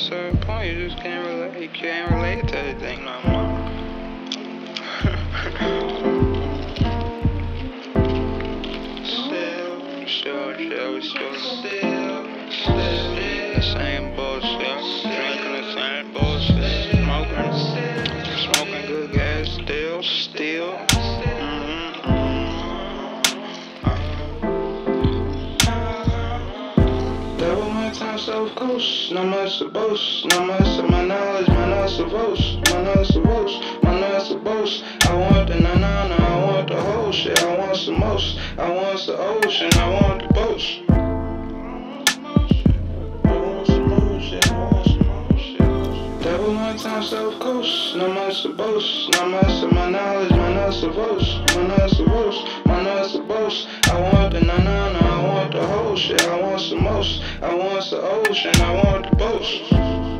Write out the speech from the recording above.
certain point, you just can't relate. You can't relate to anything no more. Still, the same bullshit. Drinking the same bullshit. Smoking good gas. Still. Double my time, South Coast. Not much to boast. Not much of my knowledge. My knowledge to boast. My knowledge to boast. My knowledge to boast. I want the na-na-na. I want the whole shit. I want the most. I want the ocean. I want the boast. Double my time, South Coast. Not much to boast. Not much of my knowledge. My knowledge to boast. My knowledge to boast. My knowledge to boast. I want the na-na-na. I want the whole shit. I want the most. I want the ocean. I want the boast.